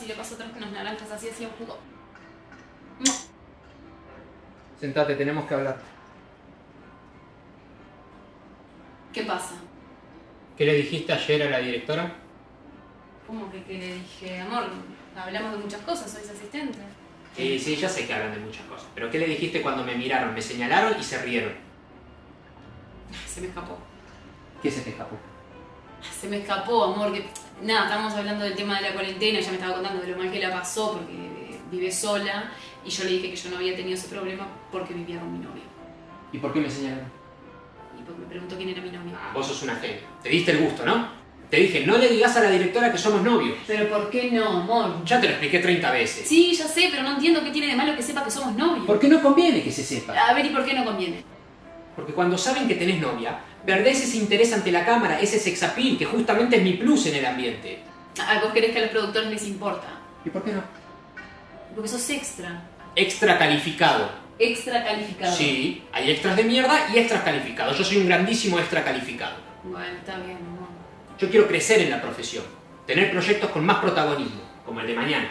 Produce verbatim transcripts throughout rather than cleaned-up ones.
y le paso otras unas naranjas así, así un jugo. Sentate, tenemos que hablar. ¿Qué pasa? ¿Qué le dijiste ayer a la directora? ¿Cómo que qué le dije? Amor, hablamos de muchas cosas, soy su asistente. Sí, sí, ya sé que hablan de muchas cosas. Pero ¿qué le dijiste cuando me miraron, me señalaron y se rieron? Se me escapó. ¿Qué se te escapó? Se me escapó, amor, que... Nada, estábamos hablando del tema de la cuarentena, ella me estaba contando de lo mal que la pasó porque vive sola y yo le dije que yo no había tenido ese problema porque vivía con mi novio. ¿Y por qué me señalaron? Y porque me preguntó quién era mi novio. Ah, vos sos una genia. Te diste el gusto, ¿no? Te dije, no le digas a la directora que somos novios. ¿Pero por qué no, amor? Ya te lo expliqué treinta veces. Sí, ya sé, pero no entiendo qué tiene de malo que sepa que somos novios. ¿Por qué no conviene que se sepa? A ver, ¿y por qué no conviene? Porque cuando saben que tenés novia, perdés ese interés ante la cámara, ese sex appeal, que justamente es mi plus en el ambiente. Ah, ¿vos querés que a los productores les importa? ¿Y por qué no? Porque sos extra. Extra calificado. Extra calificado. Sí, hay extras de mierda y extras calificados. Yo soy un grandísimo extra calificado. Bueno, está bien, amor. Yo quiero crecer en la profesión, tener proyectos con más protagonismo, como el de mañana.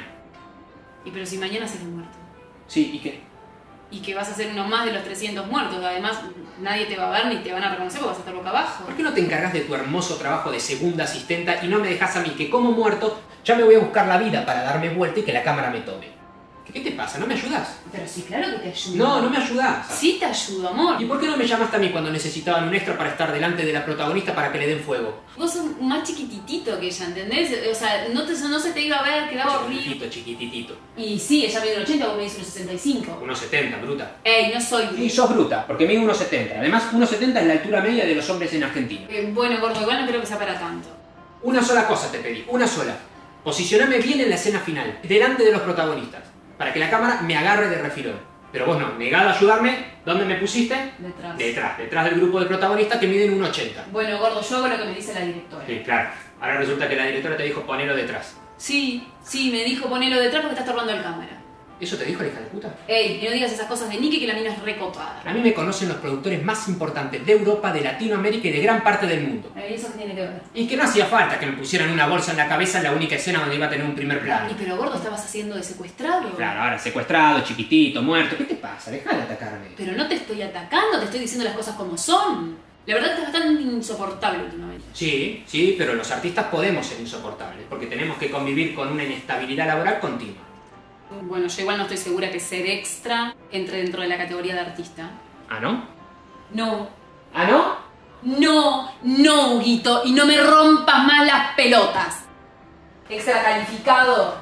Y pero si mañana serás muerto. Sí, ¿y qué? Y que vas a ser uno más de los trescientos muertos. Además, nadie te va a ver ni te van a reconocer porque vas a estar boca abajo. ¿Por qué no te encargas de tu hermoso trabajo de segunda asistenta y no me dejas a mí que como muerto ya me voy a buscar la vida para darme vuelta y que la cámara me tome? ¿Qué te pasa? ¿No me ayudas? Pero sí, claro que te ayudo. No, no me ayudas. Sí te ayudo, amor. ¿Y por qué no me llamaste a mí cuando necesitaban un extra para estar delante de la protagonista para que le den fuego? Vos sos más chiquititito que ella, ¿entendés? O sea, no, te, no se te iba a ver, quedaba horrible. Chiquitito, chiquititito. Y sí, ella mide un ochenta, vos medís unos sesenta y cinco. uno setenta, bruta. Ey, no soy... Sí, sos bruta, porque mide uno setenta. Además, uno setenta es la altura media de los hombres en Argentina. Eh, bueno, gordo, igual no creo que sea para tanto. Una sola cosa te pedí, una sola. Posicioname bien en la escena final, delante de los protagonistas, para que la cámara me agarre de refilón. Pero vos no, negado a ayudarme, ¿dónde me pusiste? Detrás. Detrás, detrás del grupo de protagonistas que miden uno ochenta. Bueno, gordo, yo hago lo que me dice la directora. Sí, claro. Ahora resulta que la directora te dijo ponelo detrás. Sí, sí, me dijo ponelo detrás porque estás estorbando la cámara. ¿Eso te dijo la hija de puta? Ey, y no digas esas cosas de Nicky que la mina es recopada. A mí me conocen los productores más importantes de Europa, de Latinoamérica y de gran parte del mundo. ¿Y eso qué tiene que ver? Y que no hacía falta que me pusieran una bolsa en la cabeza en la única escena donde iba a tener un primer plano. ¿Y pero gordo estabas haciendo de secuestrado? Claro, ahora secuestrado, chiquitito, muerto. ¿Qué te pasa? Dejá de atacarme. Pero no te estoy atacando, te estoy diciendo las cosas como son. La verdad que estás bastante insoportable últimamente. Sí, sí, pero los artistas podemos ser insoportables, porque tenemos que convivir con una inestabilidad laboral continua. Bueno, yo igual no estoy segura que ser extra entre dentro de la categoría de artista. ¿Ah, no? No. ¿Ah, no? No, no, Huguito, y no me rompas más las pelotas. Extra calificado.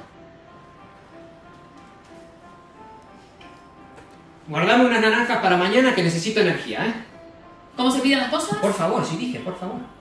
Guardame unas naranjas para mañana que necesito energía, ¿eh? ¿Cómo se piden las cosas? Por favor, sí dije, por favor.